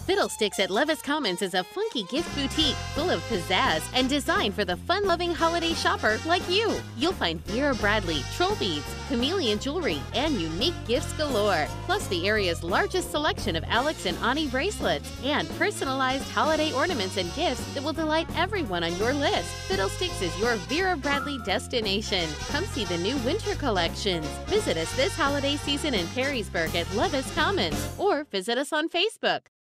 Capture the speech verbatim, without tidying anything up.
Fiddlesticks at Levis Commons is a funky gift boutique full of pizzazz and designed for the fun-loving holiday shopper like you. You'll find Vera Bradley, troll beads, chameleon jewelry, and unique gifts galore. Plus the area's largest selection of Alex and Ani bracelets and personalized holiday ornaments and gifts that will delight everyone on your list. Fiddlesticks is your Vera Bradley destination. Come see the new winter collections. Visit us this holiday season in Perrysburg at Levis Commons or visit us on Facebook.